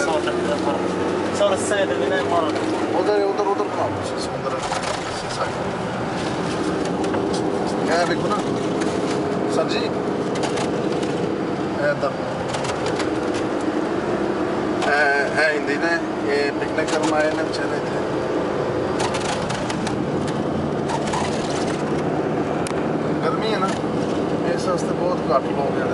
صار السيد اللي نايم مرة उधर बनाओ समुद्र से साइड क्या है देखो ना सब्जी इधर हिंदी ने ये पिकनिक करने आए ने बेचारे थे गर्मी है ना इस वास्ते बहुत घट लोग हैं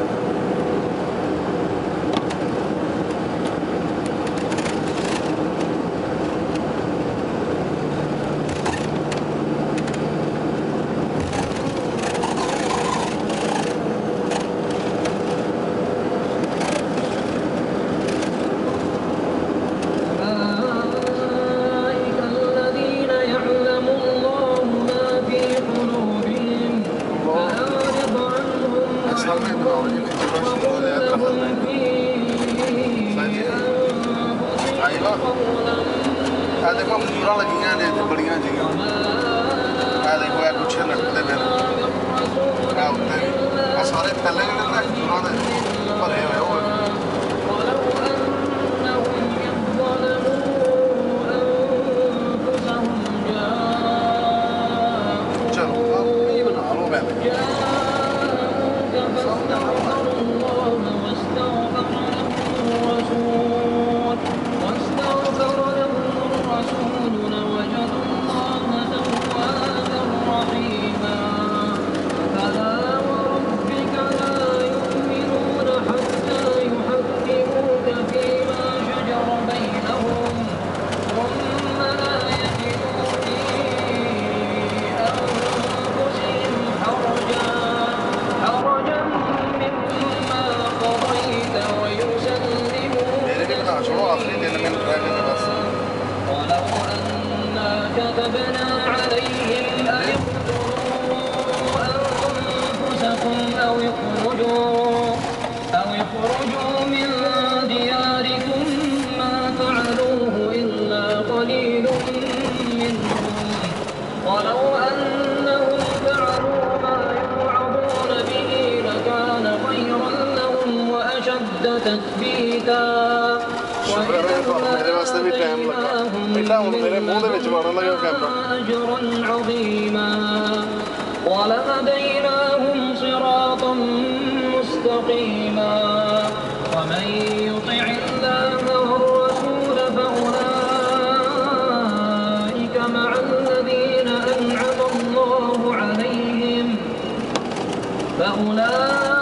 देखो खजूर लगियां ने बड़िया जी देखो गुच्छे लटकते पे सारे थैले जो खजूर भरे हुए चलो बना लो पहले كتبنا عليهم أن اقتلوا أنفسكم أو اخرجوا من دياركم ما فعلوه إلا قليل منهم ولو أنهم فعلوا ما يوعظون به لكان خيرا لهم وأشد تثبيتا मेरे वास्ते भी टाइम लगा बेटा हूं मेरे मुंह दे विच मारन लगा कैमरा अजरन अज़ीमा ولهديناهم صراطا مستقيما ومن يطع الله والرسول فأولئك مع الذين أنعم الله عليهم